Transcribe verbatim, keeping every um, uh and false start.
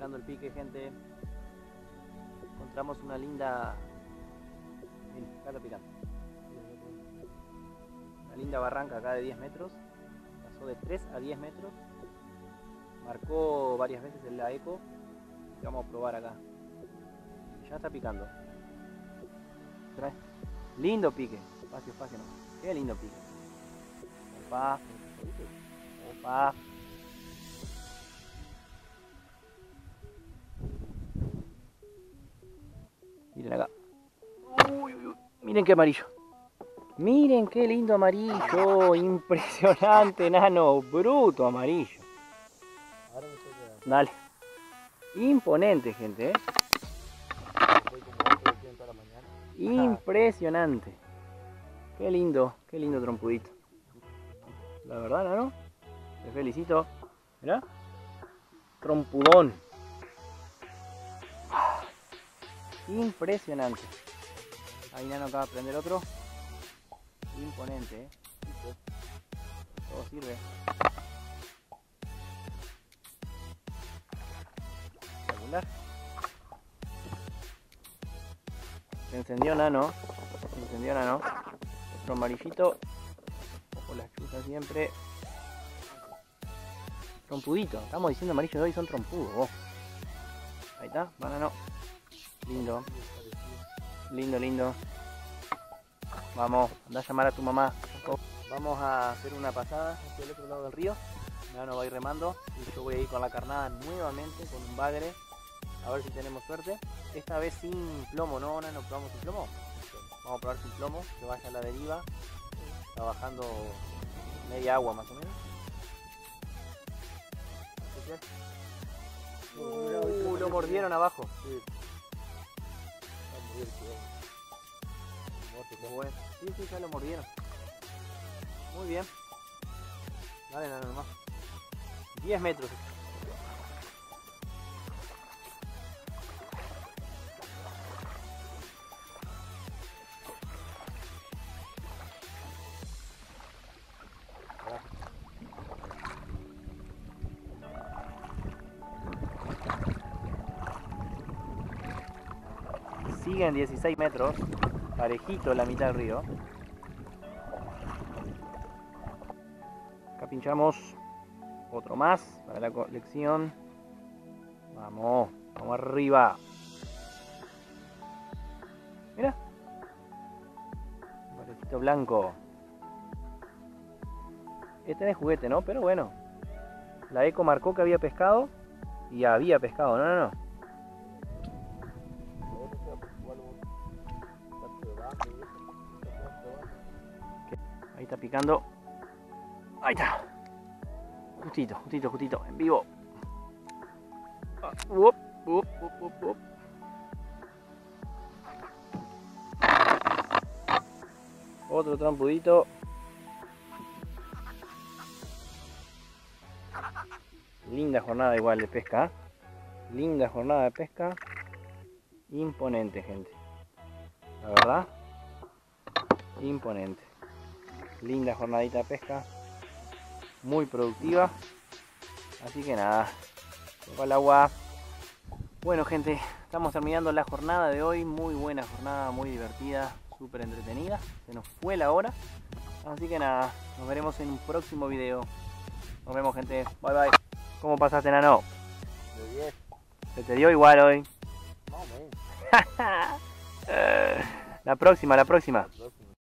picando el pique, gente. Encontramos una linda... Miren, acá está picando. Una linda barranca acá de diez metros. Pasó de tres a diez metros. Marcó varias veces en la eco. Y vamos a probar acá. Ya está picando. Trae. Lindo pique. Espacio, espacio, no. Qué lindo pique. Opa. Opa. Miren acá. Uy, uy, uy. Miren qué amarillo. Miren qué lindo amarillo. Impresionante, nano. Bruto amarillo. Dale. Imponente, gente, ¿eh? Impresionante. Qué lindo, qué lindo trompudito. La verdad, nano. Te felicito. Mirá. Trompudón. Impresionante. Ahí Nano acaba de prender otro. Imponente, ¿eh? Todo sirve. Espectacular. Se encendió Nano. Se encendió Nano. Otro amarillito. Ojo las chuzas siempre. Trompudito. Estamos diciendo amarillos de hoy, son trompudos. Oh. Ahí está, banano. Lindo. Lindo, lindo. Vamos, anda a llamar a tu mamá. Vamos a hacer una pasada hacia el otro lado del río. Nano va a ir remando y yo voy a ir con la carnada nuevamente con un bagre. A ver si tenemos suerte. Esta vez sin plomo, ¿no, Nano? ¿Probamos sin plomo? Vamos a probar sin plomo, que vaya a la deriva. Está bajando media agua más o menos. Uh, lo mordieron abajo. Sí. Bueno. Sí, sí, ya lo mordieron. Muy bien. Dale, Nano, nomás. diez metros. Siguen dieciséis metros, parejito la mitad del río. Acá pinchamos otro más para la colección. Vamos, vamos arriba. Mira, un parejito blanco. Este es de juguete, ¿no? Pero bueno, la eco marcó que había pescado y había pescado, no, no, no. Ahí está picando. Ahí está. Justito, justito, justito. En vivo. Uh, uh, uh, uh, uh. Otro trompudito. Linda jornada igual de pesca. Linda jornada de pesca. Imponente, gente. La verdad. Imponente. Linda jornadita de pesca. Muy productiva. Así que nada. Toca el agua. Bueno, gente. Estamos terminando la jornada de hoy. Muy buena jornada. Muy divertida. Súper entretenida. Se nos fue la hora. Así que nada. Nos veremos en un próximo video. Nos vemos, gente. Bye bye. ¿Cómo pasaste, Nano? De diez. Se te dio igual hoy. No, man. La próxima, la próxima.